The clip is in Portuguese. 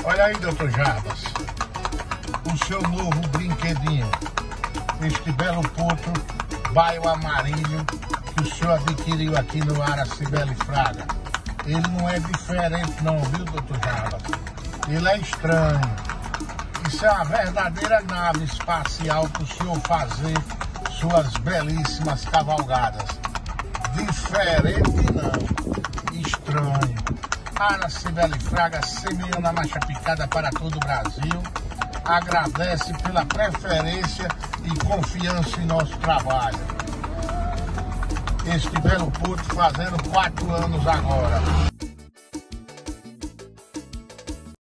Olha aí, doutor Jarbas, o seu novo brinquedinho, este belo potro baio amarilho que o senhor adquiriu aqui no Ara Cibele Fraga. Ele não é diferente não, viu, doutor Jarbas? Ele é estranho. Isso é uma verdadeira nave espacial para o senhor fazer suas belíssimas cavalgadas. Diferente não, estranho. Ara Cibele Fraga, semeando a marcha picada para todo o Brasil, agradece pela preferência e confiança em nosso trabalho. Este belo potro fazendo 4 anos agora.